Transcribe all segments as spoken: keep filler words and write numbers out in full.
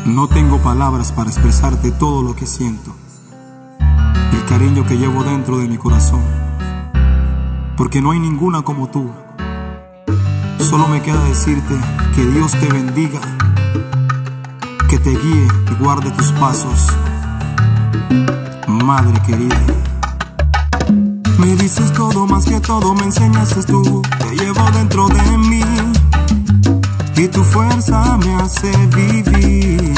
No tengo palabras para expresarte todo lo que siento, el cariño que llevo dentro de mi corazón, porque no hay ninguna como tú. Solo me queda decirte que Dios te bendiga, que te guíe y guarde tus pasos, madre querida. Me dices todo, más que todo me enseñaste tú. Te llevo dentro de mí y tu fuerza me hace vivir.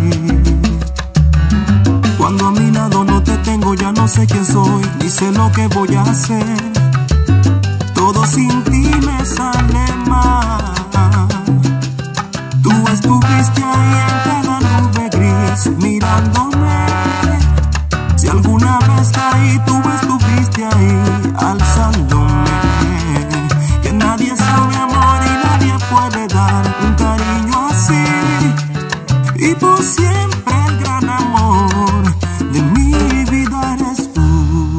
Cuando a mi lado no te tengo, ya no sé quién soy, ni sé lo que voy a hacer. Todo sin ti me sale mal. Tú estuviste ahí en cada nube gris, mirándome. Si alguna vez caí, tú estuviste ahí, alzándome. Que nadie sabe amor y nadie puede dar un cariño así. Y por siempre el gran amor de mi vida eres tú.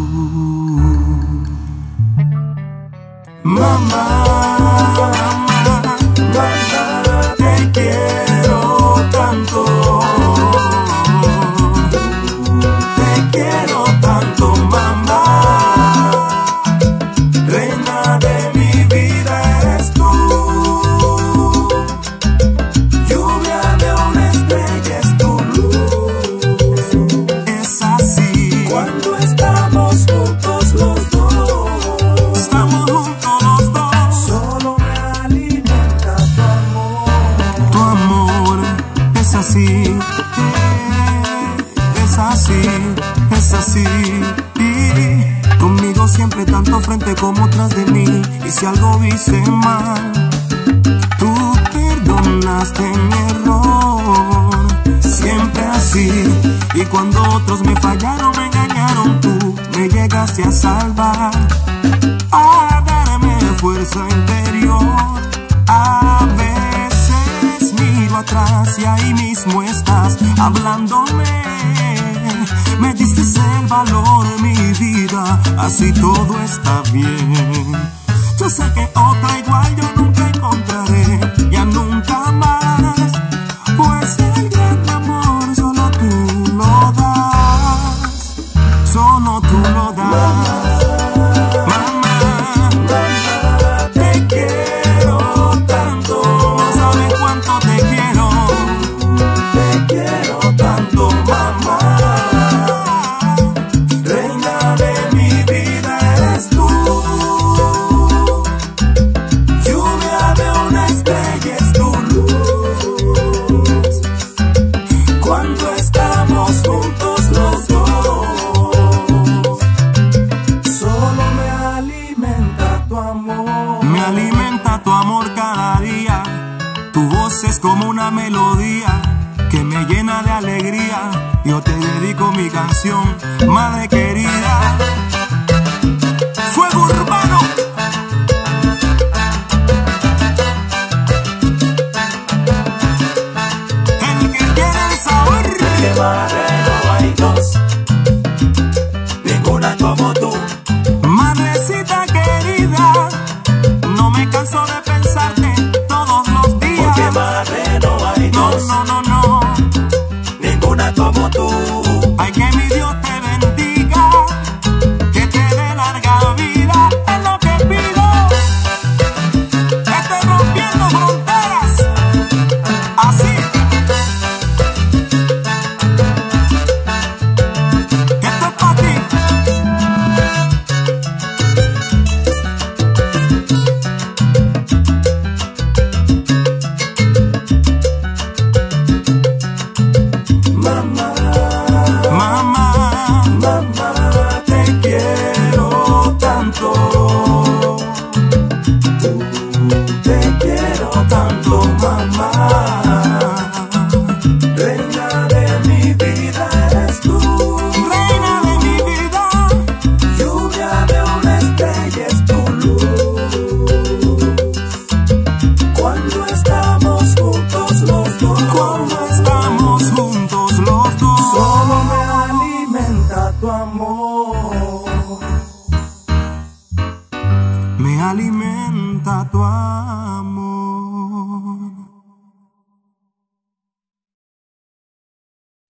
Mamá, mamá, mamá, te quiero tanto. Te quiero tanto, mamá. Reina de mi vida eres tú. Lluvia de una estrella es tu luz. Es así cuando estamos juntos los dos. Estamos juntos los dos. Solo me alimenta tu amor. Tu amor es así. Es así, es así. Y conmigo siempre tanto frente como tras de mí. Y si algo hice mal, tú perdonaste mi error. Siempre así. Y cuando otros me fallaron, me engañaron, tú me llegaste a salvar, a darme fuerza interior. A veces miro atrás y ahí mismo estás hablándome. Me diste el valor de mi vida, así todo está bien. Yo sé que otra igual yo nunca encontraré, ya nunca más. Pues el gran amor solo tú lo das, solo tú lo das. Me alimenta tu amor cada día. Tu voz es como una melodía que me llena de alegría. Yo te dedico mi canción, madre querida. Fuego urbano. El que tiene el sabor. Que madre no hay dos, ninguna como tú. Madrecita querida, no me canso de pensarte todos los días. Porque madre no hay dos, no, no, no, no, ninguna como tú. Ay, que mi Dios te bendiga, que te dé larga vida, es lo que pido. Estoy rompiendo fronteras, así. Esto es para ti. Mamá, Mamá, mamá, te quiero tanto. Te quiero tanto, mamá. Reina de mi vida eres tú. reina de mi vida. Lluvia de una estrella es tu luz. Cuando estamos juntos los dos. Cuando estamos juntos los dos. Solo me alimenta tu amor. Me alimenta tu amor.